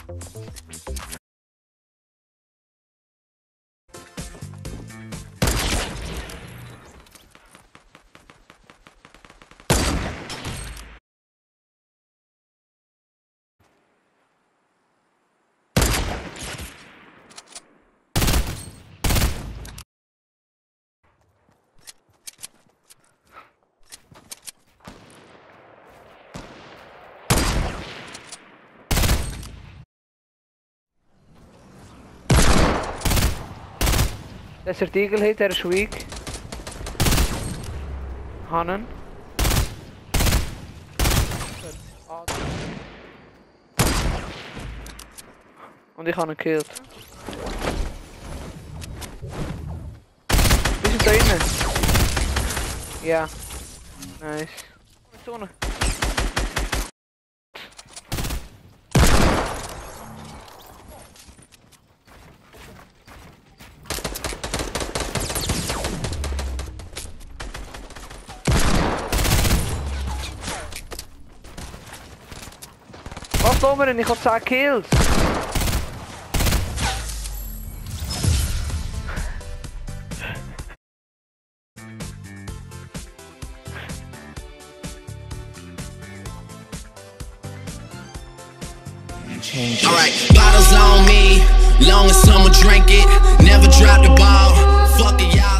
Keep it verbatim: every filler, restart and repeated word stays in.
Desert Eagle hit, er is weak. Hannen. Und ich habe ihn gekillt. Wie ist da innen? Ja. Nice. Zone. Was tun wir denn? Ich habe zehn Kills. Alright, bottles on me, long as someone drink it, never drop the ball, fuck it y'all.